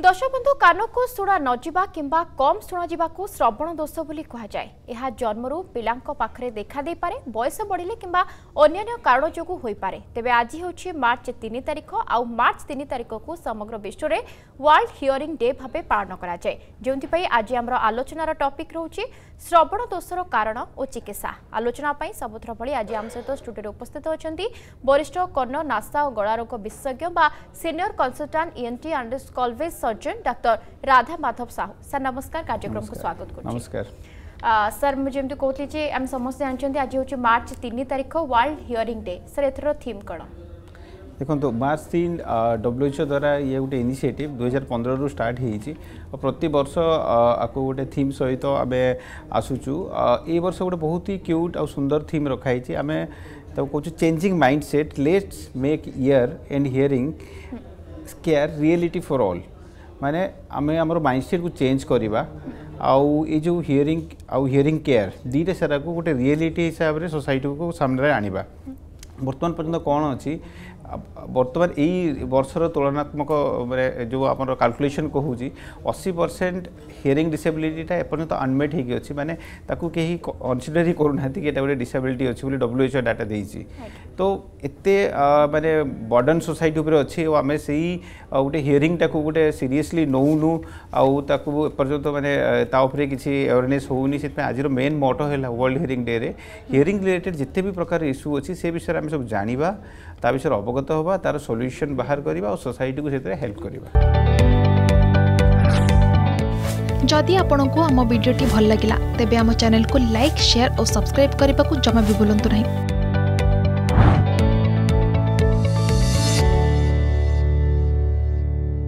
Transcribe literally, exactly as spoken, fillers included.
दर्शक बंधु कान को शुणा नजिबा किंबा कम शुणा को श्रवण दोष बोली कहुए। यह जन्मरू पिला पाखरे देखा दे पारे, बयस बढ़िले किंबा अन्य कारण जोगु होई पारे। तेबे आज होछि मार्च तीन तारिख आउ मार्च तीन तारिख को समग्र विश्व में वर्ल्ड हियरिंग डे भाव पालन करा जाए, जोंथि आज आमर आलोचनार टॉपिक रहउछि श्रवण दोषर कारण और चिकित्सा। आलोचना पई सबुथर भली आज आम सहित स्टूडियो उपस्थित होछंती वरिष्ठ कर्ण नासा और गला रोग विशेषज्ञ बा senior consultant ENT and skull base surgeon doctor Radha Madhav Sahu. Sir नमस्कार, कार्यक्रम को स्वागत करछि। नमस्कार सर, मुझे जमती कहली जे हम समस्त जानछंती आज होछि मार्च तीन तारिख वर्ल्ड हियरिंग डे। सर एथरो थीम कण देखो, मार्च तीन डब्ल्यूएचओ द्वारा ये गोटे इनिशिएटिव दुई हजार पंद्रह रु स्टार्ट होती प्रति वर्ष आपको गोटे थीम सहित आम आसुचु। ए वर्ष गोटे बहुत ही क्यूट और सुंदर थीम रखाई आम कहूँ changing mindset let's make ear and hearing care reality for all. माने आम आम माइंड सेट को चेंज करवा आउ ये जो हियरिंग आउ हियरिंग केयर दीटा सारा को गोटे रियलिटी हिसाब से सोसाइटी को सामने आनिबा। बर्तमान पर्यंत कौन अच्छी बर्तमान यही वर्षर तुलनात्मक जो आम कैलकुलेशन कहूँ अस्सी परसेंट हियरिंग डिसेबिलिटीटा एपर्यंत अनमेट होगी अच्छी, माने ताकू कहीं कनसीडर ही करूना कि एटा गोटे डिसेबिलिटी अच्छी बोली डब्ल्यूएचओ डाटा देइछि। तो एते माने बर्डन सोसाइटी उपर अच्छी और आम से गोटे हियरिंग टाकू गोटे सीरियसली नौनु आउ ताकू एपर्यंत माने ता उपरे किछि अवेयरनेस होउनी। से आज मेन मोटो है वर्ल्ड हियरिंग डे रे हियरिंग रिलेटेड जिते भी प्रकार इश्यू अच्छी से विषय आम सब जानिबा, ता विषय अवगत होबा, तार सॉल्यूशन बाहर करबा और सोसाइटी को सेते हेल्प करबा। जदि आपंक आम भिडी भल लगा तेब आम चैनल को लाइक, शेयर और सब्सक्राइब करने को जमा भी भूलु नहीं।